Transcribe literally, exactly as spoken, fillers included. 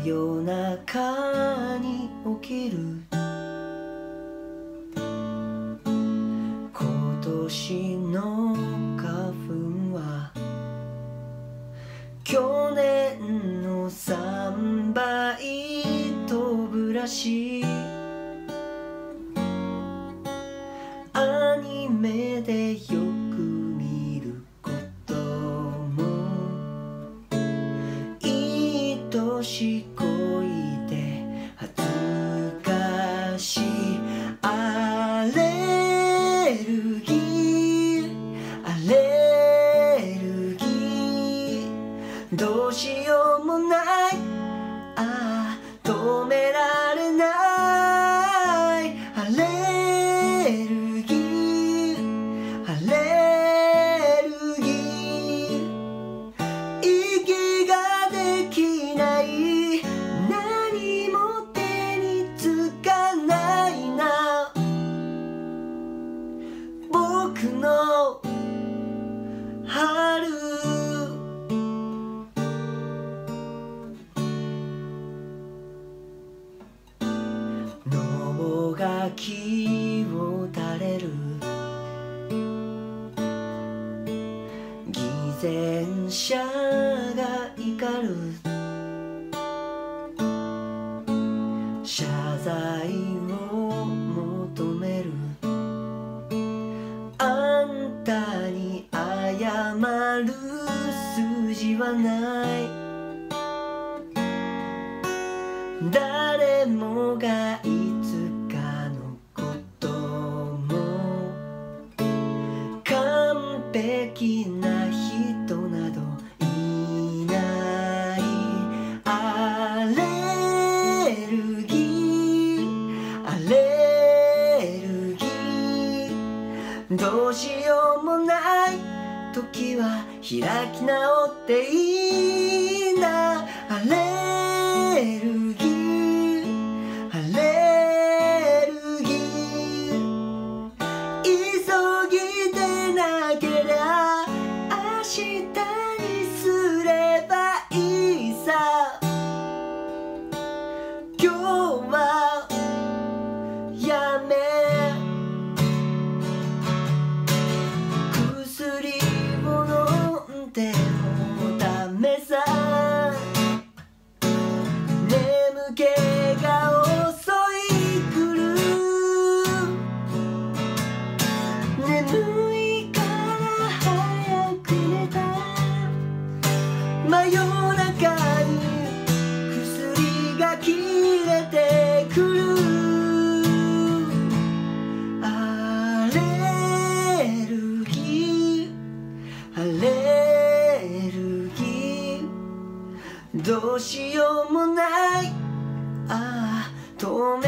夜中に起きる今年の花粉は去年のさんばい飛ぶらしい。アニメでよく見ることも愛しこいて恥ずかしい。アレルギーアレルギーどうしようもない。ああ止められない。アレルギーアレルギー息ができない何も手につかないな僕の春。野が木を垂れる偽善者が怒る謝罪を求めるあんたに謝る筋はない誰もがいつかのことも完璧な人などいない。アレルギーアレルギーどうしようもない時は開き直っていいな。アレルギーアレルギー急ぎでなけりゃ明日にすればいいさ。今日はやめ薬を飲んでもダメさ。眠気が襲い来る眠いから早く寝た真夜中に薬が切れてくる。アレルギーアレルギーどうしようもない。ああ止め